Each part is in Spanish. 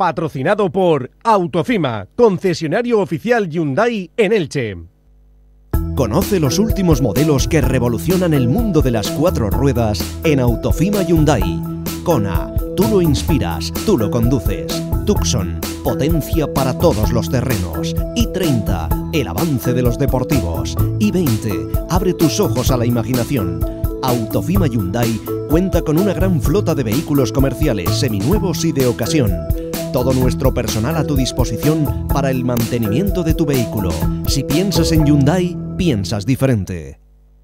patrocinado por Autofima, concesionario oficial Hyundai en Elche. Conoce los últimos modelos que revolucionan el mundo de las 4 ruedas en Autofima Hyundai. Kona, tú lo inspiras, tú lo conduces. Tucson, potencia para todos los terrenos. i30, el avance de los deportivos. i20, abre tus ojos a la imaginación. Autofima Hyundai cuenta con una gran flota de vehículos comerciales, seminuevos y de ocasión. Todo nuestro personal a tu disposición para el mantenimiento de tu vehículo. Si piensas en Hyundai, piensas diferente.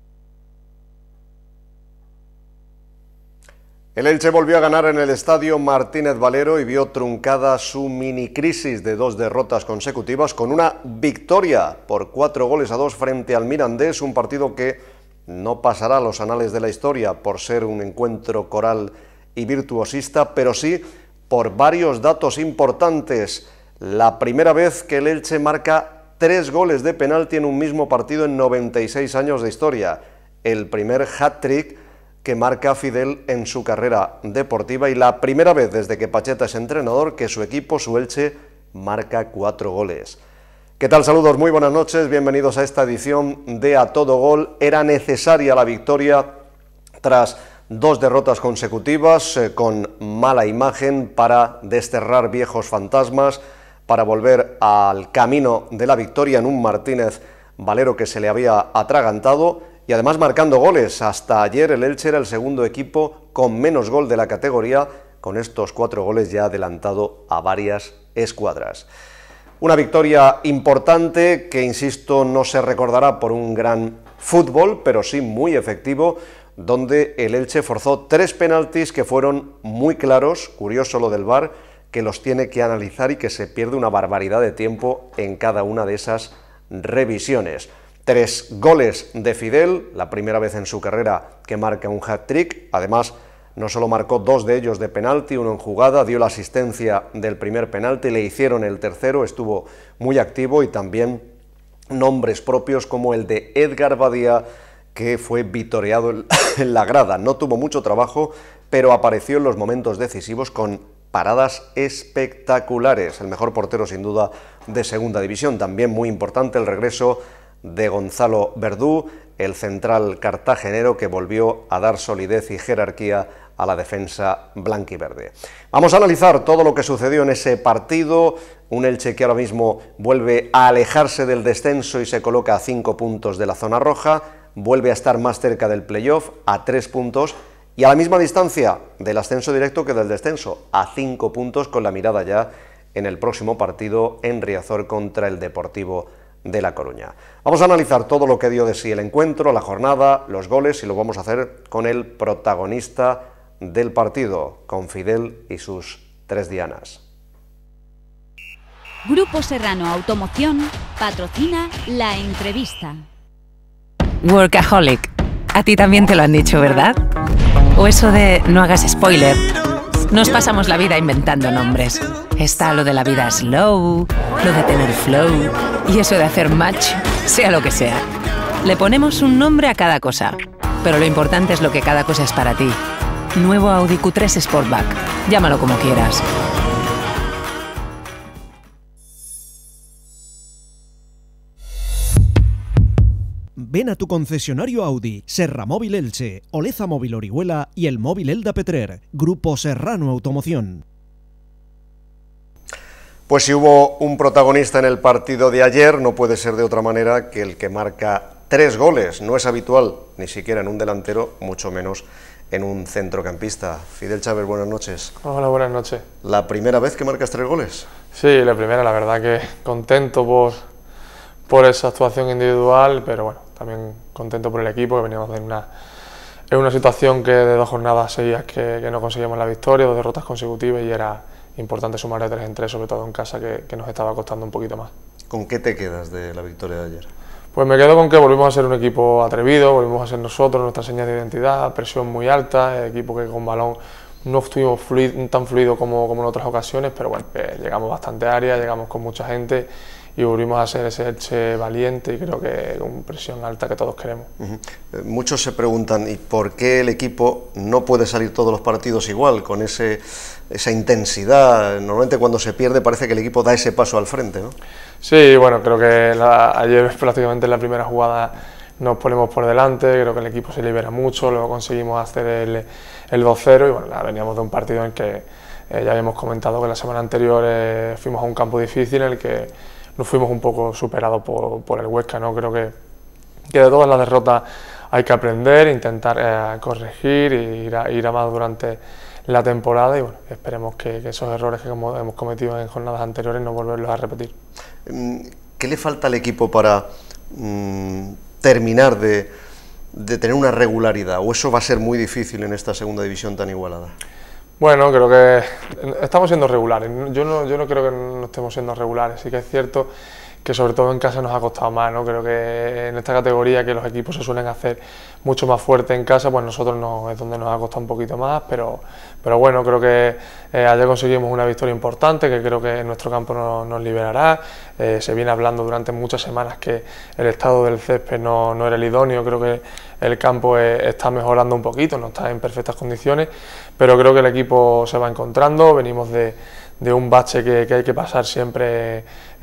El Elche volvió a ganar en el estadio Martínez Valero y vio truncada su mini crisis de 2 derrotas consecutivas con una victoria por 4-2 frente al Mirandés, un partido que no pasará a los anales de la historia por ser un encuentro coral y virtuosista, pero sí por varios datos importantes. La primera vez que el Elche marca 3 goles de penalti en un mismo partido en 96 años de historia. El primer hat-trick que marca Fidel en su carrera deportiva y la primera vez desde que Pacheta es entrenador que su equipo, su Elche, marca 4 goles. ¿Qué tal? Saludos, muy buenas noches, bienvenidos a esta edición de A Todo Gol. Era necesaria la victoria tras 2 derrotas consecutivas con mala imagen para desterrar viejos fantasmas, para volver al camino de la victoria en un Martínez Valero que se le había atragantado y además marcando goles. Hasta ayer el Elche era el segundo equipo con menos gol de la categoría, con estos 4 goles ya adelantado a varias escuadras. Una victoria importante que, insisto, no se recordará por un gran fútbol, pero sí muy efectivo, donde el Elche forzó 3 penaltis que fueron muy claros. Curioso lo del VAR, que los tiene que analizar y que se pierde una barbaridad de tiempo en cada una de esas revisiones. 3 goles de Fidel, la primera vez en su carrera que marca un hat-trick. Además, no solo marcó 2 de ellos de penalti, uno en jugada, dio la asistencia del primer penalti, le hicieron el tercero, estuvo muy activo, y también nombres propios como el de Edgar Badía, que fue vitoreado en la grada. No tuvo mucho trabajo, pero apareció en los momentos decisivos con paradas espectaculares. El mejor portero sin duda de segunda división. También muy importante el regreso de Gonzalo Verdú, el central cartagenero que volvió a dar solidez y jerarquía a la defensa blanquiverde. Vamos a analizar todo lo que sucedió en ese partido, un Elche que ahora mismo vuelve a alejarse del descenso y se coloca a 5 puntos de la zona roja, vuelve a estar más cerca del playoff, a 3 puntos, y a la misma distancia del ascenso directo que del descenso, a 5 puntos, con la mirada ya en el próximo partido en Riazor contra el Deportivo de La Coruña. Vamos a analizar todo lo que dio de sí el encuentro, la jornada, los goles, y lo vamos a hacer con el protagonista del partido, con Fidel y sus 3 dianas. Grupo Serrano Automoción patrocina la entrevista. Workaholic. A ti también te lo han dicho, ¿verdad? O eso de no hagas spoiler. Nos pasamos la vida inventando nombres. Está lo de la vida slow, lo de tener flow y eso de hacer match, sea lo que sea. Le ponemos un nombre a cada cosa, pero lo importante es lo que cada cosa es para ti. Nuevo Audi Q3 Sportback. Llámalo como quieras. Ven a tu concesionario Audi, Serra Móvil Elche, Oleza Móvil Orihuela y el Móvil Elda Petrer. Grupo Serrano Automoción. Pues si hubo un protagonista en el partido de ayer, no puede ser de otra manera que el que marca 3 goles. No es habitual, ni siquiera en un delantero, mucho menos en un centrocampista. Fidel Chávez, buenas noches. Hola, buenas noches. ¿La primera vez que marcas 3 goles? Sí, la primera, la verdad que contento por esa actuación individual, pero bueno, también contento por el equipo, que veníamos en una situación que de 2 jornadas seguidas que no conseguíamos la victoria, 2 derrotas consecutivas, y era importante sumar de 3 en 3, sobre todo en casa, que nos estaba costando un poquito más. ¿Con qué te quedas de la victoria de ayer? Pues me quedo con que volvimos a ser un equipo atrevido, volvimos a ser nosotros, nuestra señal de identidad, presión muy alta, equipo que con balón no estuvimos tan fluido como en otras ocasiones, pero bueno, llegamos bastante área, llegamos con mucha gente volvimos a ser ese Elche valiente y creo que con presión alta que todos queremos. Muchos se preguntan, ¿y por qué el equipo no puede salir todos los partidos igual, con esa intensidad? Normalmente cuando se pierde parece que el equipo da ese paso al frente, ¿no? Sí, bueno, creo que ayer prácticamente en la primera jugada nos ponemos por delante, creo que el equipo se libera mucho, luego conseguimos hacer el 2-0 y bueno, veníamos de un partido en el que ya habíamos comentado que la semana anterior fuimos a un campo difícil en el que nos fuimos un poco superados por el Huesca, ¿no? Creo que de todas las derrotas hay que aprender, intentar corregir e ir a más durante la temporada y bueno, esperemos que esos errores que hemos cometido en jornadas anteriores no volverlos a repetir. ¿Qué le falta al equipo para terminar de tener una regularidad, o eso va a ser muy difícil en esta segunda división tan igualada? Bueno, creo que estamos siendo regulares. Yo no creo que no estemos siendo regulares. Sí que es cierto que sobre todo en casa nos ha costado más, ¿no? Creo que en esta categoría, que los equipos se suelen hacer mucho más fuerte en casa, pues nosotros no, es donde nos ha costado un poquito más, pero bueno, creo que ayer conseguimos una victoria importante, que creo que en nuestro campo nos liberará. Se viene hablando durante muchas semanas que el estado del césped no era el idóneo, creo que el campo está mejorando un poquito, no está en perfectas condiciones, pero creo que el equipo se va encontrando, venimos de un bache que hay que pasar siempre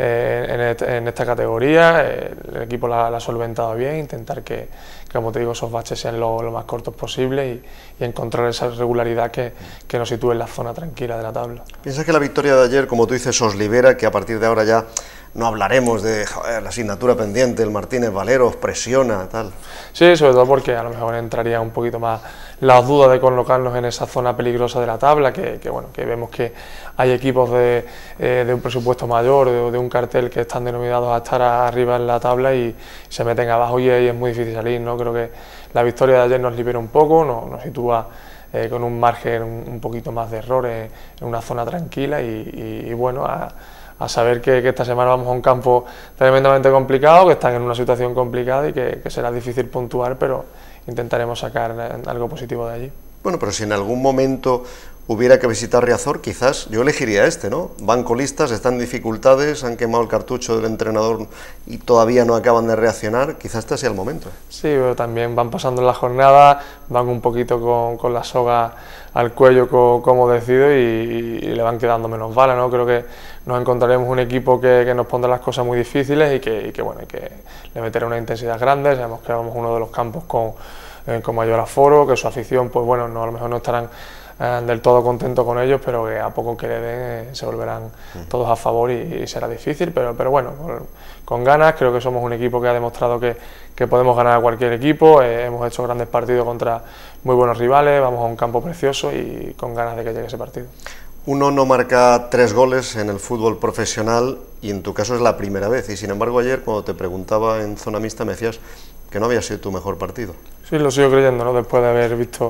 en esta categoría. El equipo la ha solventado bien, intentar que, como te digo, esos baches sean lo más cortos posible y encontrar esa regularidad que nos sitúe en la zona tranquila de la tabla. ¿Piensas que la victoria de ayer, como tú dices, os libera, que a partir de ahora ya no hablaremos de la asignatura pendiente, el Martínez Valero os presiona, tal? Sí, sobre todo porque a lo mejor entraría un poquito más las dudas de colocarnos en esa zona peligrosa de la tabla, que vemos que hay equipos de un presupuesto mayor, de un cartel que están denominados a estar arriba en la tabla y se meten abajo y ahí es muy difícil salir, ¿no? Creo que la victoria de ayer nos libera un poco, nos sitúa con un margen un poquito más de errores en una zona tranquila y bueno, a saber que esta semana vamos a un campo tremendamente complicado, que están en una situación complicada y que será difícil puntuar, pero intentaremos sacar algo positivo de allí. Bueno, pero si en algún momento hubiera que visitar Riazor, quizás yo elegiría este, ¿no? Van colistas, están en dificultades, han quemado el cartucho del entrenador y todavía no acaban de reaccionar, quizás este sea el momento. Sí, pero también van pasando la jornada, van un poquito con la soga al cuello, como decido, y le van quedando menos balas, ¿no? Creo que nos encontraremos un equipo que nos pondrá las cosas muy difíciles y que le meterá una intensidad grande. Sabemos que vamos uno de los campos con mayor aforo, que su afición, pues bueno, a lo mejor no estarán del todo contentos con ellos, pero que a poco que le den se volverán todos a favor y será difícil, pero bueno, con ganas. Creo que somos un equipo que ha demostrado que podemos ganar a cualquier equipo, hemos hecho grandes partidos contra muy buenos rivales, vamos a un campo precioso y con ganas de que llegue ese partido. Uno no marca 3 goles en el fútbol profesional y en tu caso es la primera vez, y sin embargo ayer cuando te preguntaba en zona mixta me decías que no había sido tu mejor partido. Sí, lo sigo creyendo, ¿no? Después de haber visto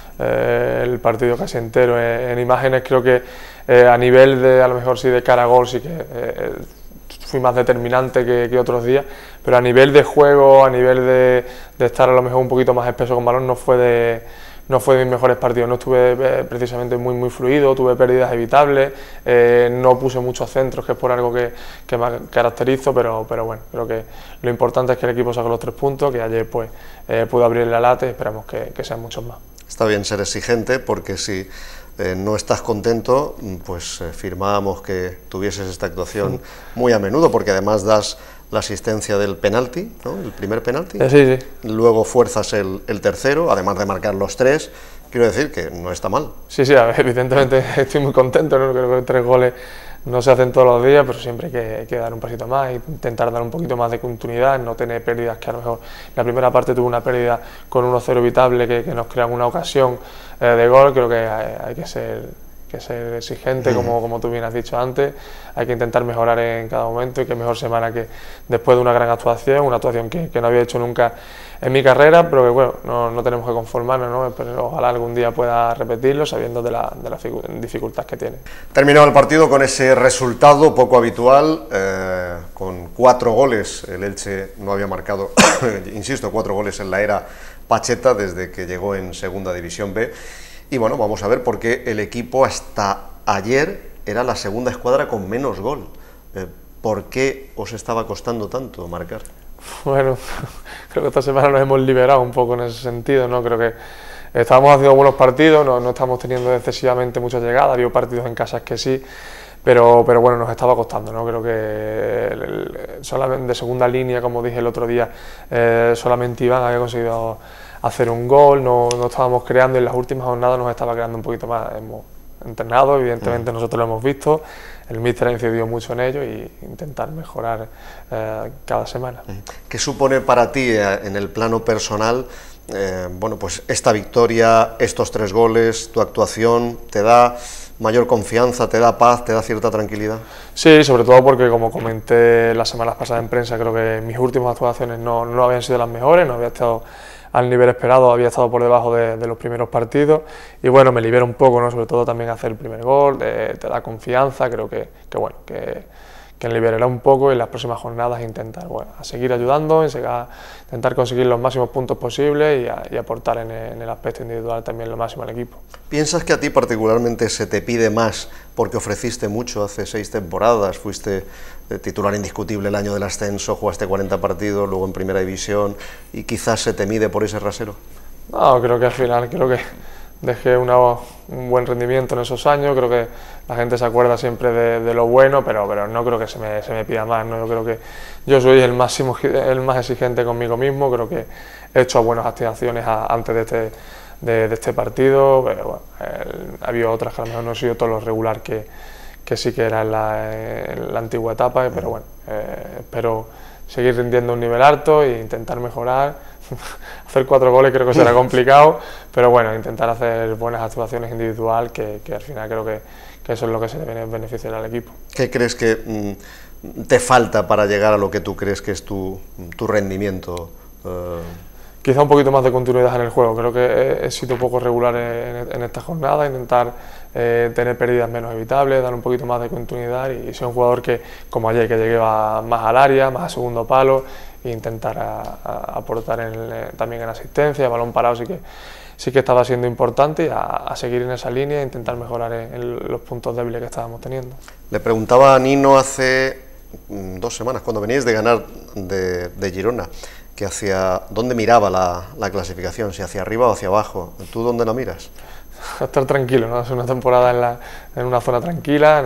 el partido casi entero en imágenes, creo que a nivel de, a lo mejor sí de cara a gol, sí que fui más determinante que otros días, pero a nivel de juego, a nivel de estar a lo mejor un poquito más espeso con balón, no fue de mis mejores partidos. No estuve precisamente muy fluido, tuve pérdidas evitables, no puse muchos centros, que es por algo que me caracterizo, pero bueno, creo que lo importante es que el equipo saque los 3 puntos, que ayer pues pudo abrir la lata y esperamos que sean muchos más. Está bien ser exigente, porque si no estás contento, pues firmábamos que tuvieses esta actuación muy a menudo, porque además das la asistencia del penalti, ¿no? El primer penalti, sí. Luego fuerzas el tercero, además de marcar los 3, quiero decir que no está mal. Sí, evidentemente estoy muy contento, ¿no? Creo que 3 goles no se hacen todos los días, pero siempre hay que dar un pasito más, intentar dar un poquito más de continuidad, no tener pérdidas, que a lo mejor la primera parte tuvo una pérdida con 1-0 evitable que nos crean una ocasión de gol. Creo que hay que ser exigente, como tú bien has dicho antes, hay que intentar mejorar en cada momento, y qué mejor semana que después de una gran actuación, una actuación que no había hecho nunca en mi carrera, pero que bueno, no tenemos que conformarnos, ¿no? Pero ojalá algún día pueda repetirlo, sabiendo de la dificultad que tiene. Terminado el partido con ese resultado poco habitual, con 4 goles, el Elche no había marcado, insisto, 4 goles en la era Pacheta desde que llegó en Segunda División B. Y bueno, vamos a ver por qué el equipo hasta ayer era la segunda escuadra con menos gol. ¿por qué os estaba costando tanto marcar? Bueno, creo que esta semana nos hemos liberado un poco en ese sentido, ¿no? Creo que estábamos haciendo buenos partidos, no estamos teniendo excesivamente muchas llegadas, había partidos en casas que sí, pero bueno, nos estaba costando, ¿no? Creo que solamente de segunda línea, como dije el otro día, solamente Iván había conseguido hacer un gol, no estábamos creando, y en las últimas jornadas nos estaba creando un poquito más. Hemos entrenado, evidentemente nosotros lo hemos visto, el míster ha incidido mucho en ello y intentar mejorar cada semana. ¿Qué supone para ti en el plano personal, bueno, pues esta victoria, estos 3 goles, tu actuación, te da mayor confianza, te da paz, te da cierta tranquilidad? Sí, sobre todo porque, como comenté las semanas pasadas en prensa, creo que mis últimas actuaciones no habían sido las mejores, no había estado al nivel esperado, había estado por debajo de los primeros partidos, y bueno, me libera un poco, ¿no? Sobre todo también hacer el primer gol, te da confianza, creo que liberará un poco, y en las próximas jornadas intentar, bueno, a seguir ayudando, intentar conseguir los máximos puntos posibles y aportar en el aspecto individual también lo máximo al equipo. ¿Piensas que a ti particularmente se te pide más porque ofreciste mucho hace 6 temporadas, fuiste titular indiscutible el año del ascenso, jugaste 40 partidos, luego en primera división, y quizás se te mide por ese rasero? No, creo que al final, dejé un buen rendimiento en esos años, creo que la gente se acuerda siempre de lo bueno, pero no creo que se me pida más, ¿no? Yo creo que yo soy el más exigente conmigo mismo, creo que he hecho buenas activaciones antes de este partido, pero bueno, ha habido otras que a lo mejor no he sido todo lo regular que sí que era en la antigua etapa, pero bueno, espero seguir rindiendo a un nivel alto e intentar mejorar. Hacer 4 goles creo que será complicado, pero bueno, intentar hacer buenas actuaciones individual, que al final creo que eso es lo que se debe beneficiar al equipo. ¿ ¿Qué crees que te falta para llegar a lo que tú crees que es tu rendimiento? Quizá un poquito más de continuidad en el juego. Creo que he sido un poco regular en esta jornada, intentar tener pérdidas menos evitables, dar un poquito más de continuidad y ser un jugador que, como ayer, que llegue más al área, más a segundo palo, e intentar aportar también en asistencia. Balón parado sí que estaba siendo importante, y a seguir en esa línea e intentar mejorar en los puntos débiles que estábamos teniendo. Le preguntaba a Nino hace 2 semanas, cuando veníais de ganar de Girona, que hacia dónde miraba la clasificación, si hacia arriba o hacia abajo. ¿Tú dónde la miras? Estar tranquilo, ¿no? Es una temporada en una zona tranquila,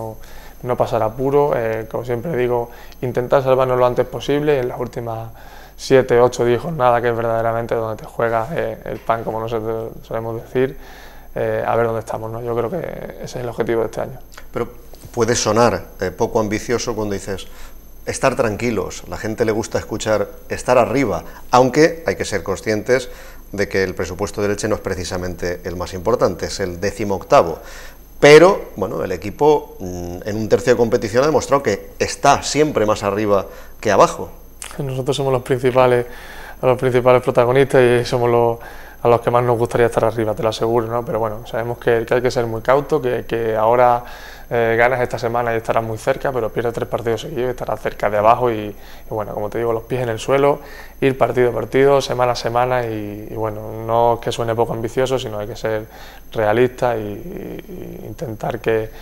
no pasar apuro, como siempre digo, intentar salvarnos lo antes posible. En las últimas 7, 8, 10 jornadas, que es verdaderamente donde te juegas el pan, como nosotros solemos decir, a ver dónde estamos, ¿no? Yo creo que ese es el objetivo de este año. Pero puede sonar poco ambicioso cuando dices estar tranquilos. La gente le gusta escuchar estar arriba, aunque hay que ser conscientes de que el presupuesto del Elche no es precisamente el más importante, es el 18º. Pero, bueno, el equipo en un tercio de competición ha demostrado que está siempre más arriba que abajo. Nosotros somos los principales protagonistas y somos a los que más nos gustaría estar arriba, te lo aseguro, ¿no? Pero bueno, sabemos que hay que ser muy cauto, que ahora ganas esta semana y estarás muy cerca, pero pierdes 3 partidos seguidos y estarás cerca de abajo y bueno, como te digo, los pies en el suelo, ir partido a partido, semana a semana y bueno, no es que suene poco ambicioso, sino hay que ser realista y intentar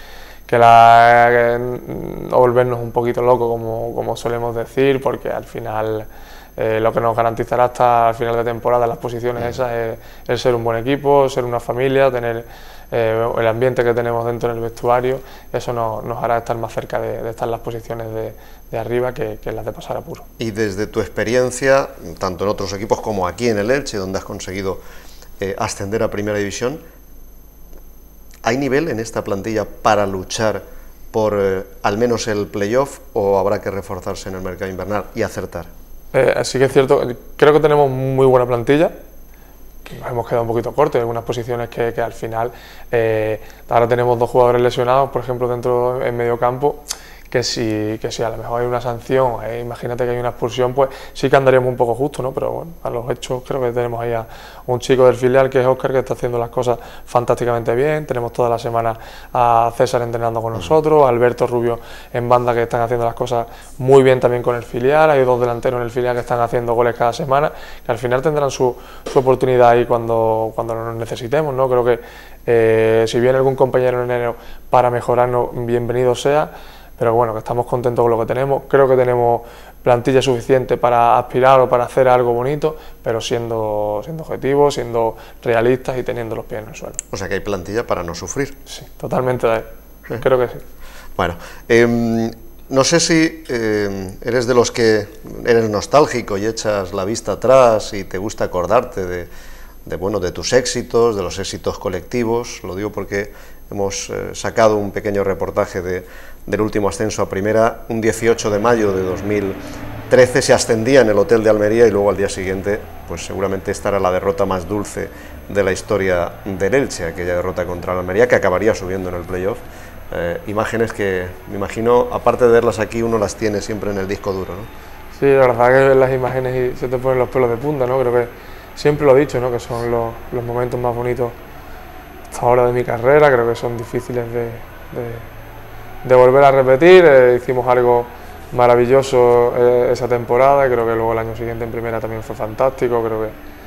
no volvernos un poquito locos, como solemos decir, porque al final lo que nos garantizará hasta el final de temporada las posiciones esas es ser un buen equipo, ser una familia, tener el ambiente que tenemos dentro del vestuario. Eso nos hará estar más cerca de estar en las posiciones de arriba que las de pasar apuro. Y desde tu experiencia, tanto en otros equipos como aquí en el Elche, donde has conseguido ascender a Primera División, ¿hay nivel en esta plantilla para luchar por al menos el playoff, o habrá que reforzarse en el mercado invernal y acertar? Sí que es cierto, creo que tenemos muy buena plantilla, que nos hemos quedado un poquito cortos en algunas posiciones que al final, ahora tenemos 2 jugadores lesionados, por ejemplo, en medio campo, que si a lo mejor hay una sanción, imagínate que hay una expulsión, pues sí que andaríamos un poco justo, ¿no? Pero bueno, a los hechos creo que tenemos ahí a un chico del filial que es Óscar, que está haciendo las cosas fantásticamente bien. Tenemos toda la semana a César entrenando con nosotros, a Alberto Rubio en banda, que están haciendo las cosas muy bien también con el filial. Hay 2 delanteros en el filial que están haciendo goles cada semana, que al final tendrán su oportunidad ahí cuando nos necesitemos, ¿no? Creo que si viene algún compañero en enero para mejorarnos, bienvenido sea. bueno, que estamos contentos con lo que tenemos. Creo que tenemos plantilla suficiente para aspirar o para hacer algo bonito, pero siendo objetivos, siendo realistas y teniendo los pies en el suelo. O sea que hay plantilla para no sufrir. Sí, totalmente, creo que sí. Bueno, no sé si eres de los que eres nostálgico y echas la vista atrás y te gusta acordarte de tus éxitos, de los éxitos colectivos. Lo digo porque hemos sacado un pequeño reportaje del último ascenso a primera. Un 18 de mayo de 2013 se ascendía en el hotel de Almería y luego al día siguiente, pues seguramente esta era la derrota más dulce de la historia del Elche, aquella derrota contra el Almería que acabaría subiendo en el playoff. Imágenes que me imagino, aparte de verlas aquí, uno las tiene siempre en el disco duro, ¿no? Sí, la verdad que ves las imágenes y se te ponen los pelos de punta, ¿no? Creo que siempre lo he dicho, ¿no? Que son los momentos más bonitos hasta ahora de mi carrera. Creo que son difíciles de volver a repetir. Hicimos algo maravilloso esa temporada y creo que luego el año siguiente en primera también fue fantástico. Creo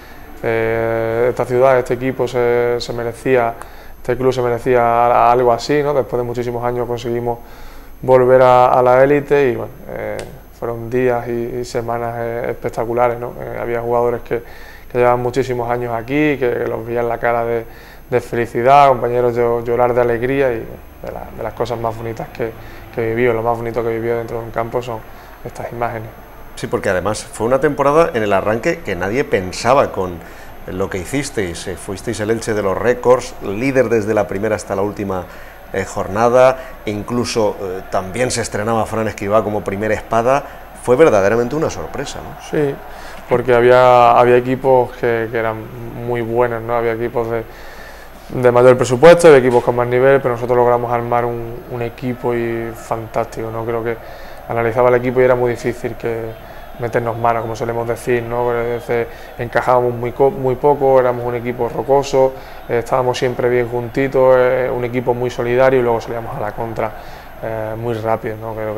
que esta ciudad, este equipo se merecía, este club se merecía algo así, ¿no? Después de muchísimos años conseguimos volver a la élite y bueno, fueron días y semanas espectaculares, ¿no? Había jugadores que llevaban muchísimos años aquí, que los veía en la cara de felicidad, compañeros llorar de alegría y de las cosas más bonitas que vivió, lo más bonito que vivió dentro de un campo son estas imágenes. Sí, porque además fue una temporada en el arranque que nadie pensaba con lo que hicisteis. Fuisteis el Elche de los récords, líder desde la primera hasta la última jornada, incluso también se estrenaba Fran Escribá como primera espada. Fue verdaderamente una sorpresa, ¿no? Sí, porque había equipos que eran muy buenos, ¿no? Había equipos de mayor presupuesto, de equipos con más nivel, pero nosotros logramos armar un equipo y fantástico, ¿no? Creo que analizaba el equipo y era muy difícil meternos manos, como solemos decir, ¿no? A veces encajábamos muy poco, éramos un equipo rocoso, estábamos siempre bien juntitos, un equipo muy solidario y luego salíamos a la contra muy rápido, ¿no? Creo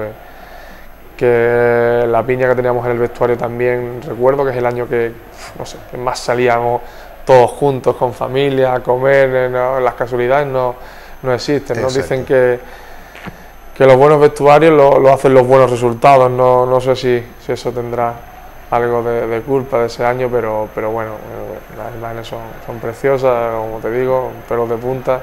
que la piña que teníamos en el vestuario también, recuerdo que es el año que, no sé, que más salíamos todos juntos, con familia, a comer, ¿no? Las casualidades no existen, ¿no? Dicen que los buenos vestuarios lo hacen los buenos resultados, no sé si eso tendrá algo de culpa de ese año, pero bueno, las imágenes son preciosas, como te digo, pelos de punta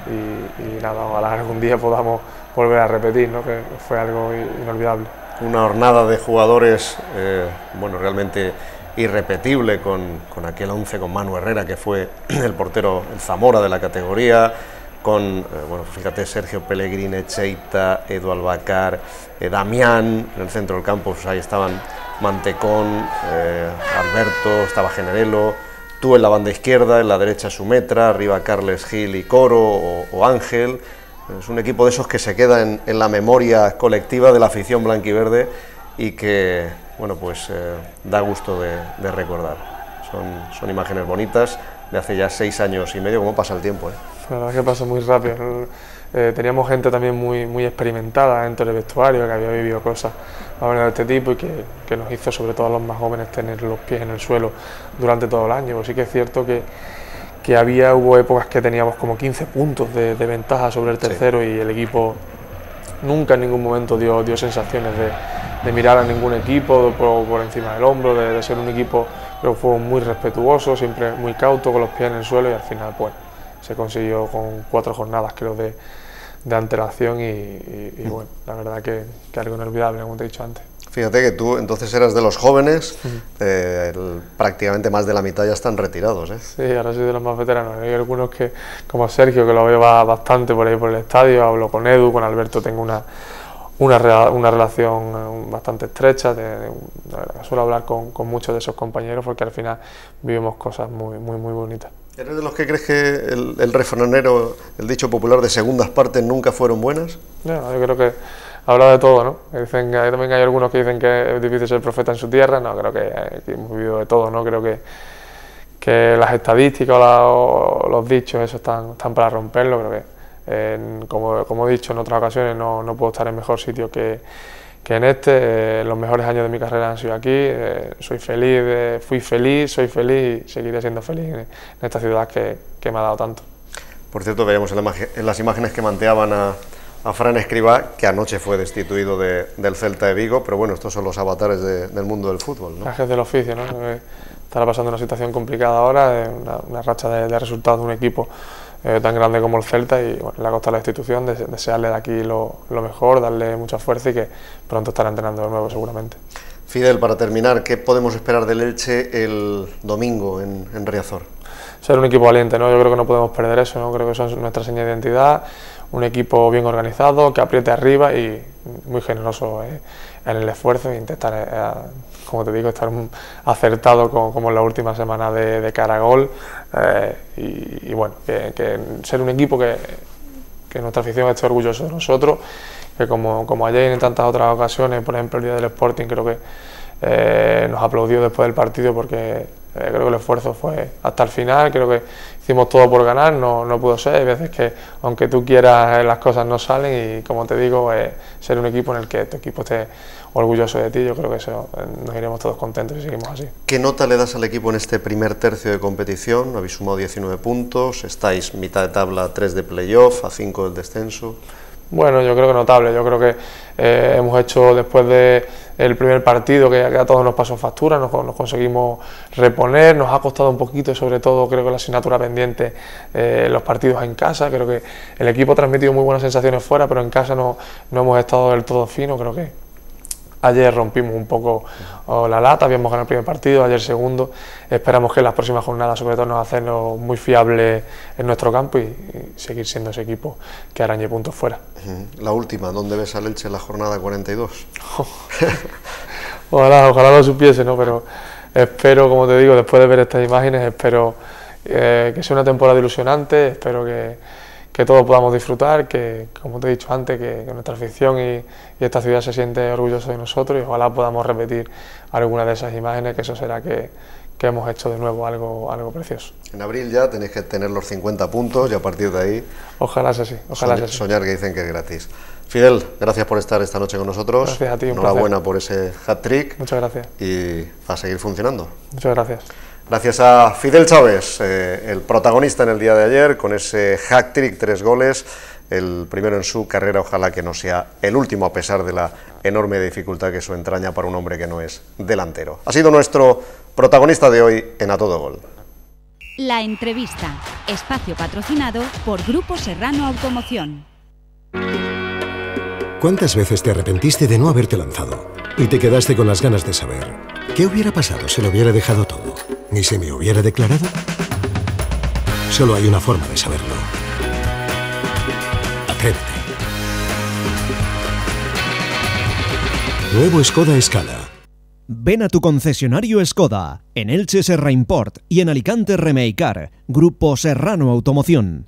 y nada, ojalá algún día podamos volver a repetir, ¿no? Que fue algo inolvidable. Una jornada de jugadores, bueno, realmente irrepetible con aquel 11 con Manu Herrera, que fue el portero, el Zamora de la categoría, con, bueno, fíjate, Sergio Pellegrini, Cheita, Edu Albacar, Damián, en el centro del campo, pues ahí estaban Mantecón, Alberto, estaba Generelo, tú en la banda izquierda, en la derecha Sumetra, arriba Carles Gil y Coro o Ángel. Es un equipo de esos que se queda en la memoria colectiva de la afición blanquiverde y que, bueno, pues da gusto de recordar. Son imágenes bonitas de hace ya 6 años y medio. ¿Cómo pasa el tiempo, La verdad es que pasa muy rápido. Teníamos gente también muy experimentada dentro del vestuario, que había vivido cosas más o menos de este tipo y que nos hizo, sobre todo a los más jóvenes, tener los pies en el suelo durante todo el año. Pues sí que es cierto que hubo épocas que teníamos como 15 puntos de ventaja sobre el tercero, sí. Y el equipo nunca en ningún momento dio sensaciones de mirar a ningún equipo por encima del hombro, de ser un equipo, creo que fue muy respetuoso, siempre muy cauto, con los pies en el suelo, y al final pues se consiguió con 4 jornadas, creo, de antelación y bueno, la verdad que algo inolvidable, como te he dicho antes. Fíjate que tú entonces eras de los jóvenes, prácticamente más de la mitad ya están retirados, ¿eh? Sí, ahora soy de los más veteranos. Hay algunos que, como Sergio, que lo veo bastante por ahí por el estadio, hablo con Edu, con Alberto tengo una relación bastante estrecha, la verdad, suelo hablar con muchos de esos compañeros porque al final vivimos cosas muy bonitas. ¿Eres de los que crees que el refranero, el dicho popular de segundas partes nunca fueron buenas? No, yo creo que habla de todo, ¿no? Dicen, también hay algunos que dicen que es difícil ser profeta en su tierra. No, creo que hemos vivido de todo, ¿no? Creo que las estadísticas o los dichos, eso están para romperlo. Creo que, como he dicho en otras ocasiones, no puedo estar en mejor sitio que en este. Los mejores años de mi carrera han sido aquí. Soy feliz, fui feliz, soy feliz y seguiré siendo feliz en esta ciudad que me ha dado tanto. Por cierto, veíamos en las imágenes que manteaban a a Fran Escribá, que anoche fue destituido del Celta de Vigo, pero bueno, estos son los avatares del mundo del fútbol, ¿no? Gajes del oficio, ¿no? Estará pasando una situación complicada ahora, una racha de resultados de un equipo tan grande como el Celta, y bueno, le ha costado la destitución, desearle de aquí lo mejor, darle mucha fuerza y que pronto estará entrenando de nuevo seguramente. Fidel, para terminar, ¿qué podemos esperar del Elche el domingo en Riazor? Ser un equipo valiente, ¿no? Yo creo que no podemos perder eso, ¿no? Creo que eso es nuestra señal de identidad, un equipo bien organizado, que apriete arriba y muy generoso en el esfuerzo, e intentar, como te digo, estar acertado como en la última semana de cara a gol, y bueno, que ser un equipo que nuestra afición esté orgulloso de nosotros, que como ayer y en tantas otras ocasiones, por ejemplo el día del Sporting, creo que nos aplaudió después del partido, porque creo que el esfuerzo fue hasta el final, creo que hicimos todo por ganar, no pudo ser, hay veces que aunque tú quieras las cosas no salen, y como te digo, ser un equipo en el que tu equipo esté orgulloso de ti, yo creo que eso, nos iremos todos contentos si seguimos así. ¿Qué nota le das al equipo en este primer tercio de competición? Habéis sumado 19 puntos, estáis mitad de tabla a 3 de playoff, a 5 del descenso. Bueno, yo creo que notable, yo creo que hemos hecho después del primer partido que a todos nos pasó factura, nos conseguimos reponer, nos ha costado un poquito, sobre todo creo que la asignatura pendiente, los partidos en casa, creo que el equipo ha transmitido muy buenas sensaciones fuera, pero en casa no hemos estado del todo finos, creo que ayer rompimos un poco la lata, habíamos ganado el primer partido, ayer segundo, esperamos que en las próximas jornadas sobre todo nos hacernos muy fiables en nuestro campo y seguir siendo ese equipo que arañe puntos fuera. La última, ¿dónde ves al Elche en la jornada 42? Ojalá lo supiese, ¿no? Pero espero, como te digo, después de ver estas imágenes, espero que sea una temporada ilusionante, espero que todos podamos disfrutar, que, como te he dicho antes, que nuestra afición y esta ciudad se siente orgulloso de nosotros, y ojalá podamos repetir alguna de esas imágenes, que eso será que hemos hecho de nuevo algo precioso. En abril ya tenéis que tener los 50 puntos y a partir de ahí... Ojalá sea así, ojalá sea así. Soñar, que dicen que es gratis. Fidel, gracias por estar esta noche con nosotros. Gracias a ti, un enhorabuena placer. por ese hat-trick. Muchas gracias. Y a seguir funcionando. Muchas gracias. Gracias a Fidel Chávez, el protagonista en el día de ayer, con ese hat-trick, 3 goles, el primero en su carrera, ojalá que no sea el último, a pesar de la enorme dificultad que eso entraña para un hombre que no es delantero. Ha sido nuestro protagonista de hoy en A Todo Gol. La entrevista, espacio patrocinado por Grupo Serrano Automoción. ¿Cuántas veces te arrepentiste de no haberte lanzado y te quedaste con las ganas de saber qué hubiera pasado si lo hubiera dejado todo? ¿Ni se me hubiera declarado? Solo hay una forma de saberlo. Atrévete. Nuevo Skoda Scala. Ven a tu concesionario Skoda, en Elche Serra Import y en Alicante Remeicar, Grupo Serrano Automoción.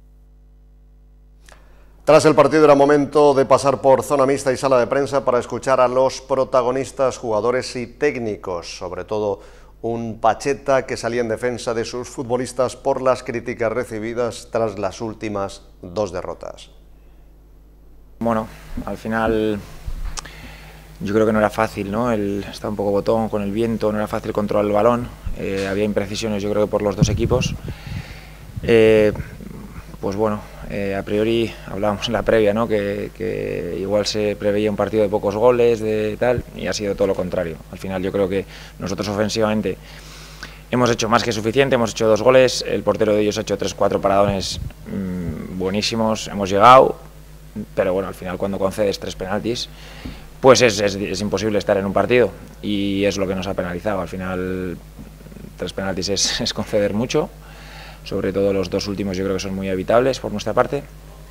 Tras el partido era momento de pasar por zona mixta y sala de prensa para escuchar a los protagonistas, jugadores y técnicos, sobre todo un Pacheta que salía en defensa de sus futbolistas por las críticas recibidas tras las últimas 2 derrotas. Bueno, al final yo creo que no era fácil, ¿no? Estaba un poco botón con el viento, no era fácil controlar el balón, había imprecisiones yo creo que por los dos equipos. Pues bueno, a priori hablábamos en la previa, ¿no? que igual se preveía un partido de pocos goles, de tal, y ha sido todo lo contrario. Al final yo creo que nosotros ofensivamente hemos hecho más que suficiente, hemos hecho 2 goles, el portero de ellos ha hecho 3-4 paradones buenísimos, hemos llegado, pero bueno, al final cuando concedes 3 penaltis, pues es imposible estar en un partido, y es lo que nos ha penalizado. Al final 3 penaltis es conceder mucho. Sobre todo los 2 últimos yo creo que son muy evitables por nuestra parte,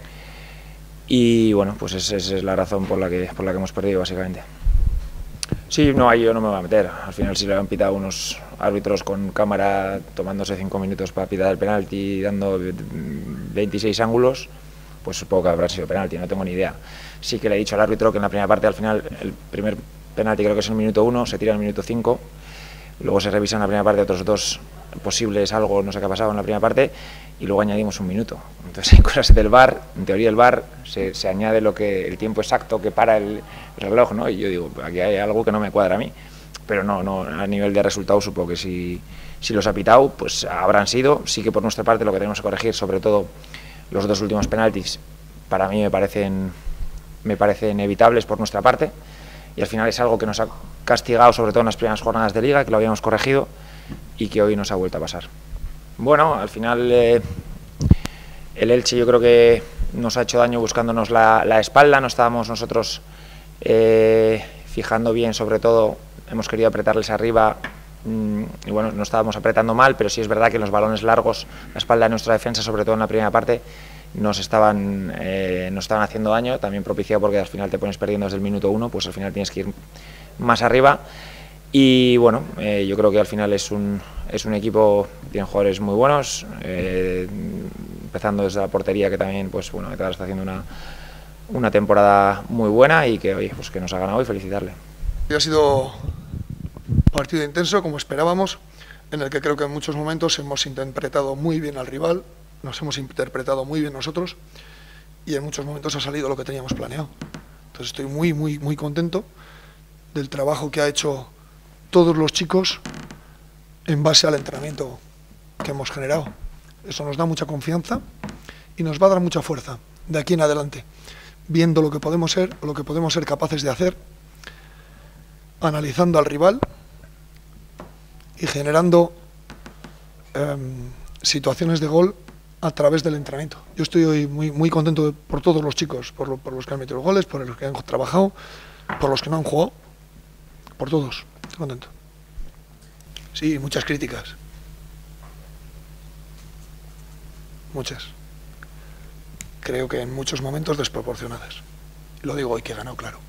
y bueno, pues esa es la razón por la que hemos perdido básicamente. Sí, no, ahí yo no me voy a meter. Al final, si le han pitado unos árbitros con cámara tomándose 5 minutos para pitar el penalti, dando 26 ángulos, pues supongo que habrá sido penalti, no tengo ni idea. Sí que le he dicho al árbitro que en la primera parte, al final, el primer penalti creo que es en el minuto 1, se tira en el minuto 5, luego se revisan en la primera parte otros 2 posibles, algo no sé qué ha pasado en la primera parte, y luego añadimos 1 minuto. Entonces hay cosas del VAR, en teoría el VAR se añade el tiempo exacto que para el reloj, ¿no? Y yo digo, aquí hay algo que no me cuadra a mí, pero no a nivel de resultado supongo que si los ha pitado, pues habrán sido. Sí que por nuestra parte lo que tenemos que corregir, sobre todo los 2 últimos penaltis, para mí me parecen me parecen inevitables por nuestra parte, y al final es algo que nos ha castigado sobre todo en las primeras jornadas de Liga, que lo habíamos corregido y que hoy nos ha vuelto a pasar. Bueno, al final el Elche yo creo que nos ha hecho daño buscándonos la espalda, no estábamos nosotros fijando bien, sobre todo hemos querido apretarles arriba y bueno, no estábamos apretando mal, pero sí es verdad que en los balones largos la espalda de nuestra defensa, sobre todo en la primera parte, nos estaban haciendo daño, también propiciado porque al final te pones perdiendo desde el minuto 1, pues al final tienes que ir más arriba. Y bueno, yo creo que al final es un equipo, tiene jugadores muy buenos, empezando desde la portería, que también pues bueno, está haciendo una temporada muy buena y que oye, pues que nos ha ganado, y felicitarle. Ha sido un partido intenso, como esperábamos, en el que creo que en muchos momentos hemos interpretado muy bien al rival, nos hemos interpretado muy bien nosotros, y en muchos momentos ha salido lo que teníamos planeado. Entonces estoy muy contento del trabajo que ha hecho todos los chicos en base al entrenamiento que hemos generado. Eso nos da mucha confianza y nos va a dar mucha fuerza de aquí en adelante, viendo lo que podemos ser o lo que podemos ser capaces de hacer, analizando al rival y generando situaciones de gol a través del entrenamiento. Yo estoy hoy muy contento por todos los chicos, por los que han metido goles, por los que han trabajado, por los que no han jugado, por todos. Estoy contento. Sí, muchas críticas. Muchas. Creo que en muchos momentos desproporcionadas. Lo digo hoy que he ganado, claro.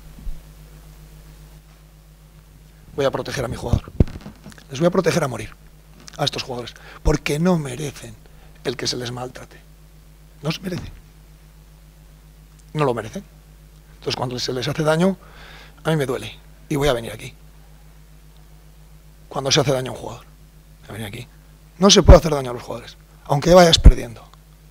Voy a proteger a mi jugador. Les voy a proteger a morir, a estos jugadores, porque no merecen el que se les maltrate. No se merecen. No lo merecen. Entonces, cuando se les hace daño, a mí me duele. Y voy a venir aquí. Cuando se hace daño a un jugador, voy a venir aquí. No se puede hacer daño a los jugadores, aunque vayas perdiendo.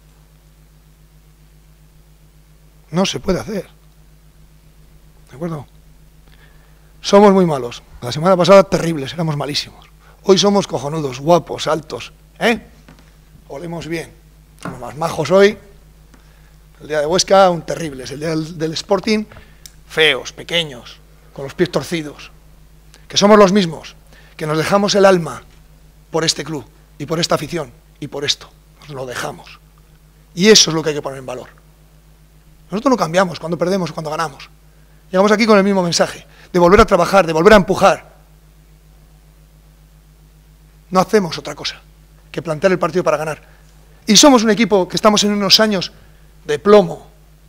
No se puede hacer. ¿De acuerdo? Somos muy malos. La semana pasada terribles, éramos malísimos. Hoy somos cojonudos, guapos, altos, olemos bien. Somos más majos hoy. El día de Huesca, un terribles. El día del Sporting, feos, pequeños, con los pies torcidos. Que somos los mismos, que nos dejamos el alma por este club y por esta afición y por esto. Nos lo dejamos. Y eso es lo que hay que poner en valor. Nosotros no cambiamos cuando perdemos o cuando ganamos. Llegamos aquí con el mismo mensaje, de volver a trabajar, de volver a empujar. No hacemos otra cosa que plantear el partido para ganar. Y somos un equipo que estamos en unos años de plomo,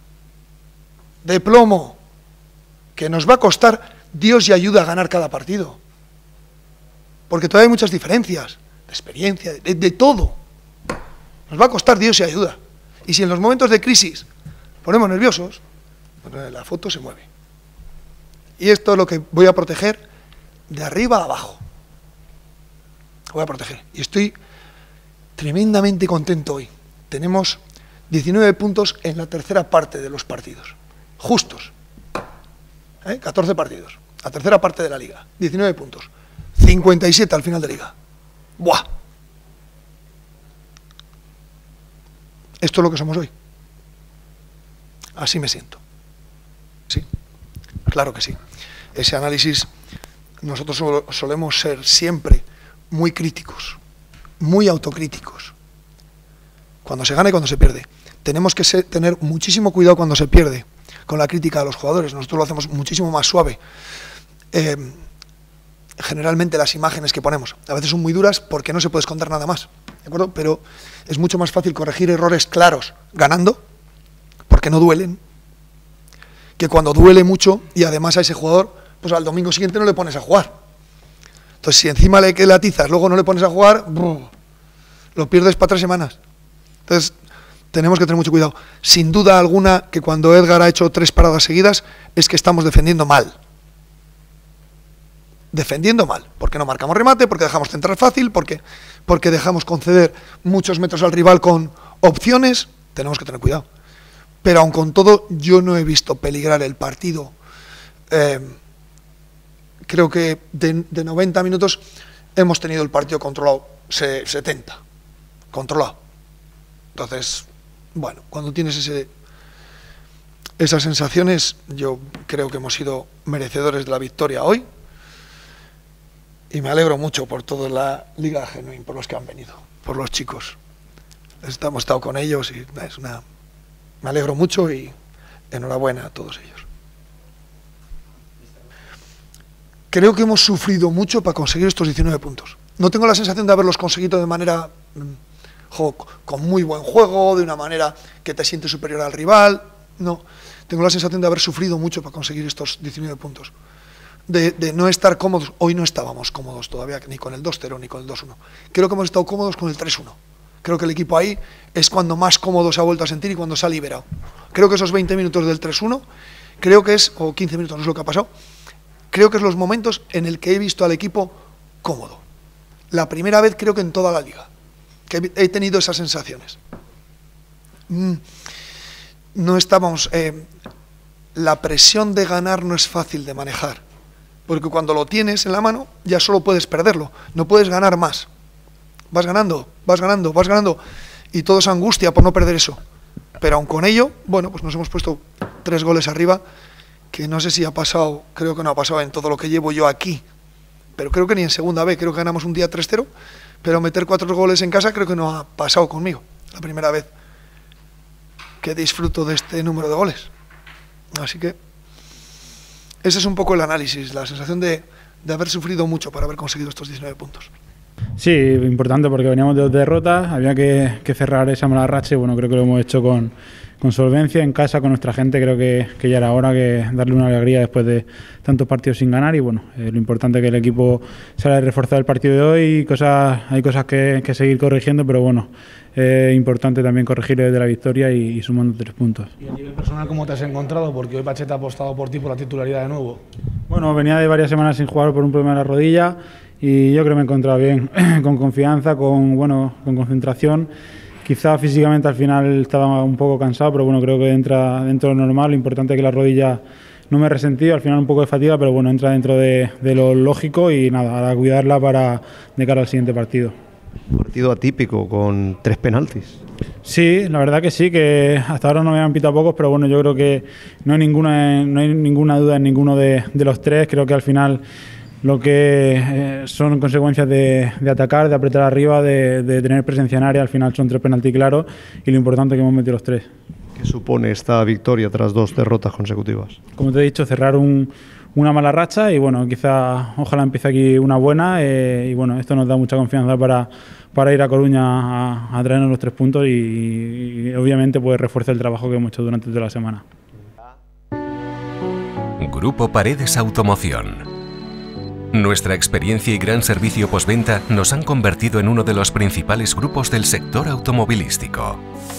que nos va a costar Dios y ayuda a ganar cada partido. Porque todavía hay muchas diferencias, de experiencia, de todo. Nos va a costar Dios y ayuda. Y si en los momentos de crisis ponemos nerviosos, pues la foto se mueve. Y esto es lo que voy a proteger de arriba a abajo. Voy a proteger. Y estoy tremendamente contento hoy. Tenemos 19 puntos en la tercera parte de los partidos. Justos. 14 partidos. La tercera parte de la Liga. 19 puntos. 57 al final de Liga. ¡Buah! Esto es lo que somos hoy. Así me siento. Sí, claro que sí. Ese análisis, nosotros solemos ser siempre muy críticos, muy autocríticos. Cuando se gana y cuando se pierde. Tenemos que tener muchísimo cuidado cuando se pierde con la crítica a los jugadores. Nosotros lo hacemos muchísimo más suave. Generalmente las imágenes que ponemos a veces son muy duras porque no se puede esconder nada más, ¿de acuerdo? Pero es mucho más fácil corregir errores claros ganando, porque no duelen, que cuando duele mucho y además a ese jugador, pues al domingo siguiente no le pones a jugar. Entonces si encima le atizas, luego no le pones a jugar, lo pierdes para 3 semanas. Entonces tenemos que tener mucho cuidado. Sin duda alguna que cuando Edgar ha hecho 3 paradas seguidas es que estamos defendiendo mal. Defendiendo mal, porque no marcamos remate, porque dejamos centrar fácil, porque dejamos conceder muchos metros al rival con opciones. Tenemos que tener cuidado. Pero aun con todo, yo no he visto peligrar el partido. Creo que de 90 minutos hemos tenido el partido controlado 70. Controlado. Entonces, bueno, cuando tienes esas sensaciones. Yo creo que hemos sido merecedores de la victoria hoy y me alegro mucho por toda la Liga Genuín, por los que han venido, por los chicos. Hemos estado con ellos y me alegro mucho y enhorabuena a todos ellos. Creo que hemos sufrido mucho para conseguir estos 19 puntos. No tengo la sensación de haberlos conseguido de manera con muy buen juego, de una manera que te sientes superior al rival. No, tengo la sensación de haber sufrido mucho para conseguir estos 19 puntos. De no estar cómodos. Hoy no estábamos cómodos todavía, ni con el 2-0 ni con el 2-1. Creo que hemos estado cómodos con el 3-1. Creo que el equipo ahí es cuando más cómodo se ha vuelto a sentir y cuando se ha liberado. Creo que esos 20 minutos del 3-1, creo que es, o 15 minutos, no es lo que ha pasado, creo que es los momentos en el que he visto al equipo cómodo. La primera vez creo que en toda la liga, que he tenido esas sensaciones. No estábamos... la presión de ganar no es fácil de manejar, porque cuando lo tienes en la mano ya solo puedes perderlo, no puedes ganar más. Vas ganando, vas ganando, vas ganando, y todo es angustia por no perder eso. Pero aun con ello, bueno, pues nos hemos puesto 3 goles arriba, que no sé si ha pasado, creo que no ha pasado en todo lo que llevo yo aquí, pero creo que ni en segunda B, creo que ganamos un día 3-0, pero meter 4 goles en casa creo que no ha pasado conmigo, la primera vez que disfruto de este número de goles. Así que ese es un poco el análisis, la sensación de haber sufrido mucho para haber conseguido estos 19 puntos. Sí, importante porque veníamos de 2 derrotas, había que cerrar esa mala racha y bueno, creo que lo hemos hecho con solvencia en casa, con nuestra gente. Creo que ya era hora que darle una alegría después de tantos partidos sin ganar y bueno, lo importante es que el equipo sale reforzado el partido de hoy y hay cosas que seguir corrigiendo, pero bueno, importante también corregir desde la victoria y sumando 3 puntos. ¿Y a nivel personal cómo te has encontrado? Porque hoy Pacheta ha apostado por ti por la titularidad de nuevo. Bueno, venía de varias semanas sin jugar por un problema de la rodilla y yo creo que me he encontrado bien, con confianza, con concentración. Quizá físicamente al final estaba un poco cansado, pero bueno, creo que entra dentro de lo normal. Lo importante es que la rodilla no me he resentido, al final un poco de fatiga, pero bueno, entra dentro de lo lógico y nada, a cuidarla de cara al siguiente partido. Un partido atípico con 3 penaltis. Sí, la verdad que sí, que hasta ahora no me han pitado pocos, pero bueno, yo creo que no hay ninguna duda en ninguno de los 3. Creo que al final lo que son consecuencias de atacar, de apretar arriba, de tener presencia en área, al final son 3 penaltis claros y lo importante es que hemos metido los 3. ¿Qué supone esta victoria tras 2 derrotas consecutivas? Como te he dicho, cerrar una mala racha y bueno, ojalá empiece aquí una buena y bueno, esto nos da mucha confianza para ir a Coruña a traernos los 3 puntos y obviamente pues refuerza el trabajo que hemos hecho durante toda la semana. Grupo Paredes Automoción. Nuestra experiencia y gran servicio postventa nos han convertido en uno de los principales grupos del sector automovilístico.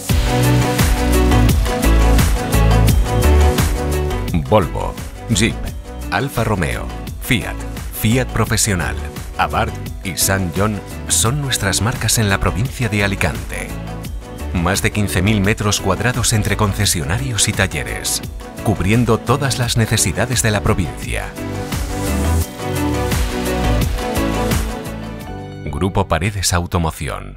Volvo, Jeep, Alfa Romeo, Fiat, Fiat Profesional, Abarth y San John son nuestras marcas en la provincia de Alicante. Más de 15.000 metros cuadrados entre concesionarios y talleres, cubriendo todas las necesidades de la provincia. Grupo Paredes Automoción.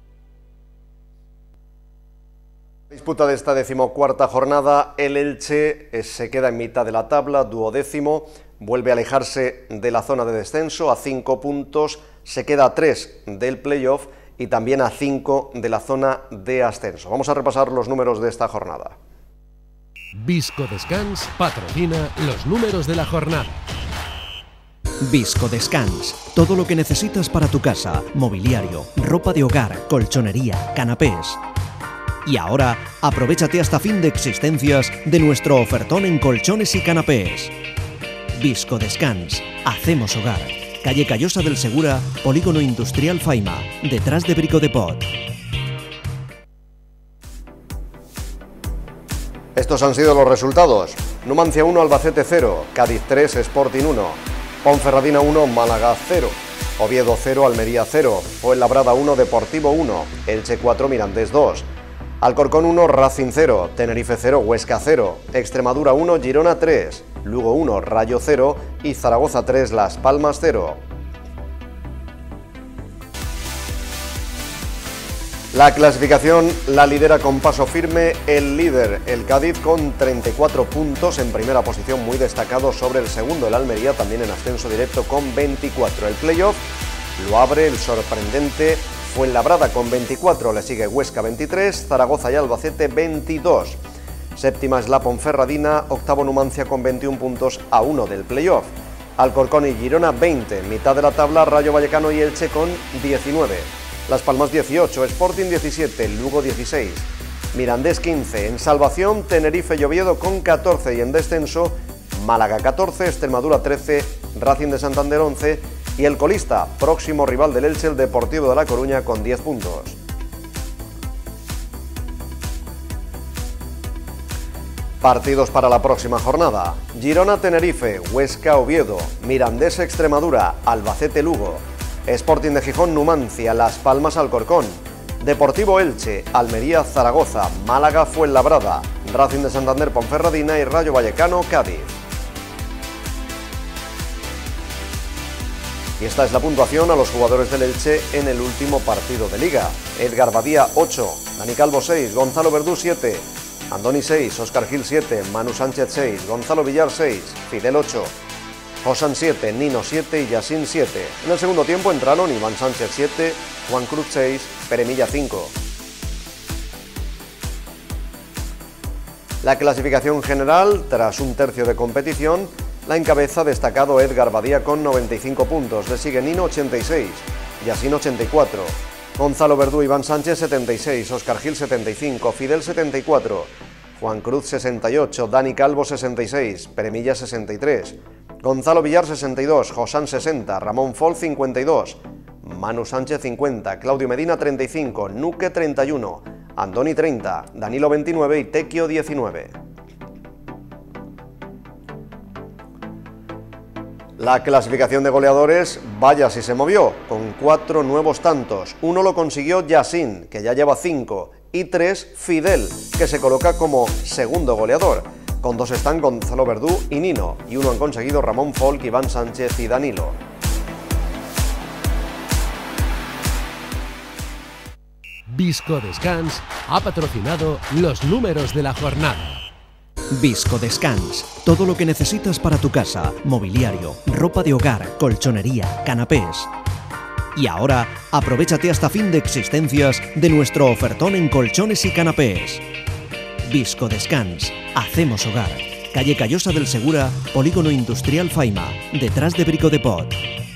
Disputa de esta 14ª jornada, el Elche se queda en mitad de la tabla, 12º, vuelve a alejarse de la zona de descenso a 5 puntos, se queda a 3 del playoff y también a 5 de la zona de ascenso. Vamos a repasar los números de esta jornada. Viscodescans patrocina los números de la jornada. Viscodescans, todo lo que necesitas para tu casa, mobiliario, ropa de hogar, colchonería, canapés. Y ahora, aprovéchate hasta fin de existencias de nuestro ofertón en colchones y canapés. Viscodescans, hacemos hogar. Calle Callosa del Segura, Polígono Industrial Faima, detrás de Brico de Pot. Estos han sido los resultados. Numancia 1, Albacete 0, Cádiz 3, Sporting 1, Ponferradina 1, Málaga 0, Oviedo 0, Almería 0, Fuenlabrada 1, Deportivo 1, Elche 4, Mirandés 2, Alcorcón 1, Racing 0, Tenerife 0, Huesca 0, Extremadura 1, Girona 3, Lugo 1, Rayo 0 y Zaragoza 3, Las Palmas 0. La clasificación la lidera con paso firme el líder, el Cádiz, con 34 puntos en primera posición, muy destacado sobre el segundo, el Almería, también en ascenso directo con 24. El playoff lo abre el sorprendente Fuenlabrada con 24, le sigue Huesca 23, Zaragoza y Albacete 22. Séptima es la Ponferradina, octavo Numancia con 21 puntos a 1 del playoff. Alcorcón y Girona 20, mitad de la tabla Rayo Vallecano y Elche con 19. Las Palmas 18, Sporting 17, Lugo 16, Mirandés 15, en salvación Tenerife y Oviedo con 14 y en descenso Málaga 14, Extremadura 13, Racing de Santander 11 y el colista, próximo rival del Elche, el Deportivo de La Coruña con 10 puntos. Partidos para la próxima jornada: Girona-Tenerife, Huesca-Oviedo, Mirandés-Extremadura, Albacete-Lugo, Sporting de Gijón-Numancia, Las Palmas-Alcorcón, Deportivo Elche, Almería-Zaragoza, Málaga-Fuenlabrada, Racing de Santander-Ponferradina y Rayo Vallecano-Cádiz. Y esta es la puntuación a los jugadores del Elche en el último partido de Liga. Edgar Badía 8, Dani Calvo 6, Gonzalo Verdú 7, Andoni 6, Óscar Gil 7, Manu Sánchez 6, Gonzalo Villar 6, Fidel 8, Josan 7, Nino 7 y Yassin 7. En el segundo tiempo entraron Iván Sánchez 7, Juan Cruz 6, Peremilla 5. La clasificación general, tras un tercio de competición, la encabeza destacado Edgar Badía con 95 puntos, le sigue Nino 86, Yassin 84, Gonzalo Verdú y Iván Sánchez 76, Óscar Gil 75, Fidel 74, Juan Cruz 68, Dani Calvo 66, Peremilla 63, Gonzalo Villar 62, Josán 60, Ramón Fol 52, Manu Sánchez 50, Claudio Medina 35, Nuque 31, Andoni 30, Danilo 29 y Tequio 19. La clasificación de goleadores, vaya si se movió, con 4 nuevos tantos. Uno lo consiguió Yassin, que ya lleva 5, y 3 Fidel, que se coloca como segundo goleador. Con 2 están Gonzalo Verdú y Nino, y 1 han conseguido Ramón Folk, Iván Sánchez y Danilo. Viscodescans ha patrocinado los números de la jornada. Viscodescans, todo lo que necesitas para tu casa: mobiliario, ropa de hogar, colchonería, canapés. Y ahora, aprovéchate hasta fin de existencias de nuestro ofertón en colchones y canapés. Viscodescans, hacemos hogar. Calle Callosa del Segura, Polígono Industrial Faima, detrás de Brico de Pot.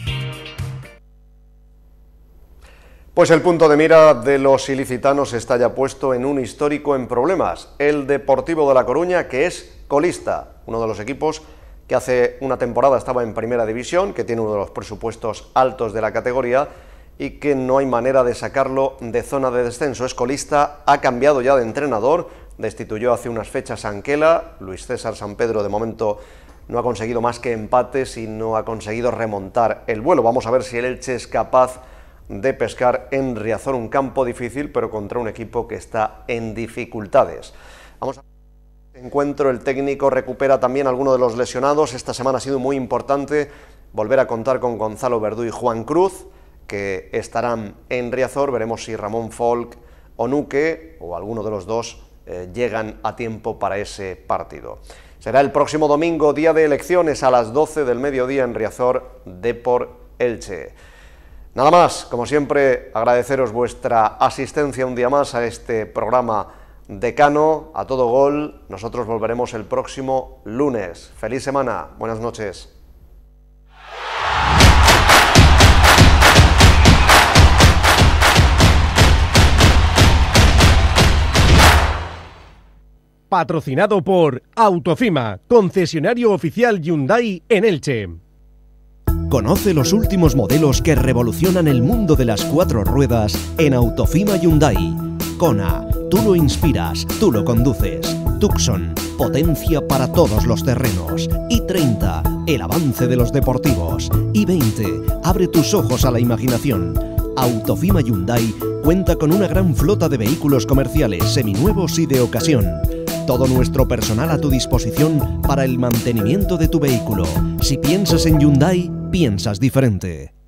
Pues el punto de mira de los ilicitanos está ya puesto en un histórico en problemas, el Deportivo de La Coruña, que es colista, uno de los equipos que hace una temporada estaba en Primera División, que tiene uno de los presupuestos altos de la categoría y que no hay manera de sacarlo de zona de descenso. Es colista, ha cambiado ya de entrenador, destituyó hace unas fechas a Anquela, Luis César San Pedro de momento no ha conseguido más que empates y no ha conseguido remontar el vuelo. Vamos a ver si el Elche es capaz de pescar en Riazor, un campo difícil, pero contra un equipo que está en dificultades. Vamos a ver. Encuentro, el técnico recupera también a alguno de los lesionados. Esta semana ha sido muy importante volver a contar con Gonzalo Verdú y Juan Cruz, que estarán en Riazor. Veremos si Ramón Folk o Nuque, o alguno de los dos, llegan a tiempo para ese partido. Será el próximo domingo, día de elecciones, a las 12 del mediodía en Riazor, Depor Elche. Nada más, como siempre, agradeceros vuestra asistencia un día más a este programa Decano, a todo gol. Nosotros volveremos el próximo lunes. Feliz semana, buenas noches. Patrocinado por Autofima, concesionario oficial Hyundai en Elche. Conoce los últimos modelos que revolucionan el mundo de las 4 ruedas en Autofima Hyundai. Kona, tú lo inspiras, tú lo conduces. Tucson, potencia para todos los terrenos. i30, el avance de los deportivos. i20, abre tus ojos a la imaginación. Autofima Hyundai cuenta con una gran flota de vehículos comerciales, seminuevos y de ocasión. Todo nuestro personal a tu disposición para el mantenimiento de tu vehículo. Si piensas en Hyundai, piensas diferente.